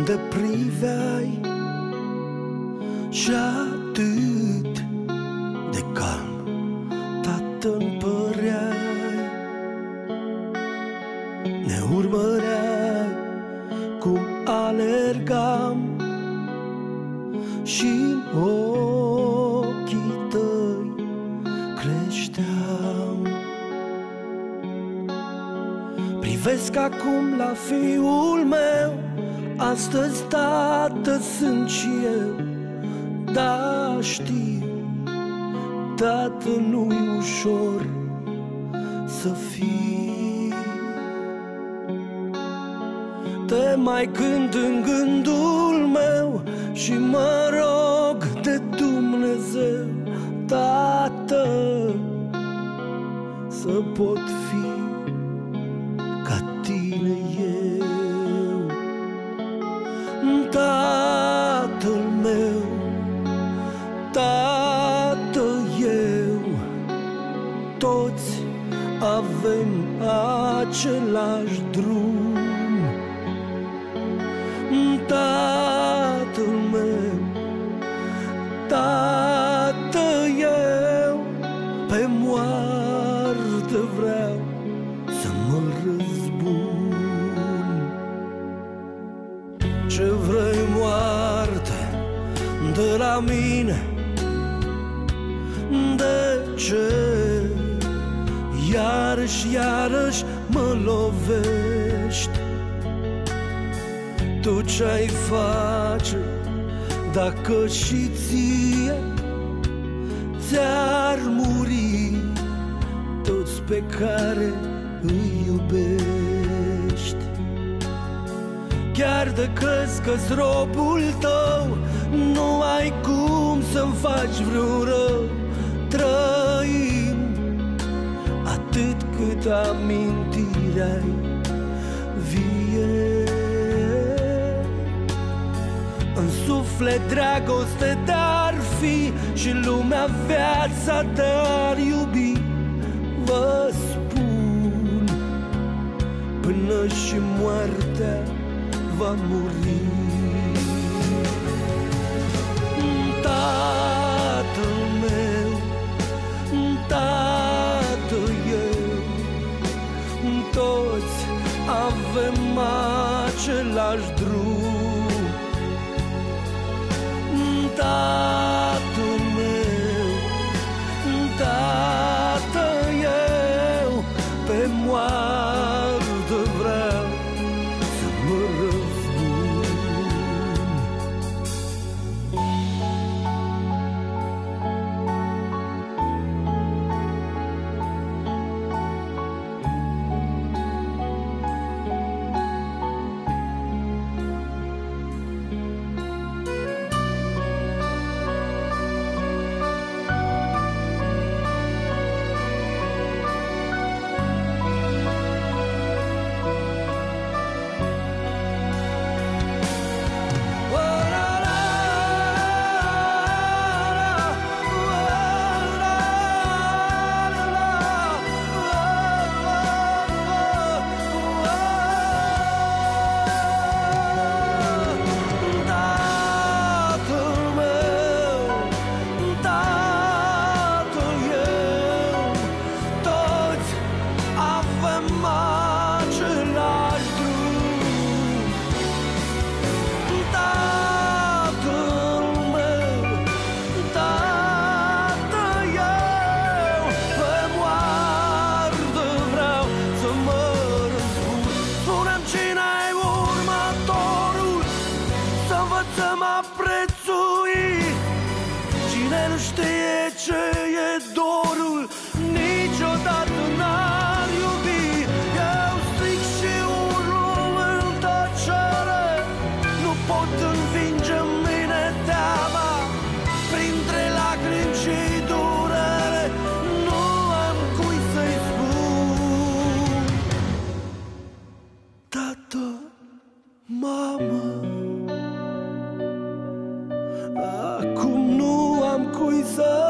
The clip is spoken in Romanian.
unde priveai și atât de calm, tată-mi păreai. Ne urmăreai cum alergam și-n ochii tăi creșteam. Privesc acum la fiul meu, astăzi tată sunt și eu. Da, știu, tată, nu-i ușor să fii. Te mai cânt în gândul meu și mă rog de Dumnezeu, tată, să pot fi ca tine eu. Tatăl meu, tată eu, toți avem același drum. Tatăl meu, tată eu, pe moarte vreau să mă răzbun. Ce vrei, moarte, de la mine? De ce iarăși, iarăși mă lovești? Tu ce-ai face dacă și ție ți-ar muri toți pe care îi iubești? Chiar de crezi că-s robul tău, nu ai cum să-mi faci vreun rău. Trăim atât cât amintirea-i vie. În suflet dragoste te-ar fi și lumea viața te-ar iubi. Vă spun, până și moartea va muri. Tatăl meu, tată eu, toți avem același drum. Tatăl meu, tată eu, pe moarte vreau să mă răzbun. Cine nu știe ce e dorul, niciodată n-ar iubi. Eu stric și urlu în tăcere, nu pot învinge în mine teama. Printre lacrimi și durere, nu am cui să-i spun. Tată, mamă, acum nu am cui să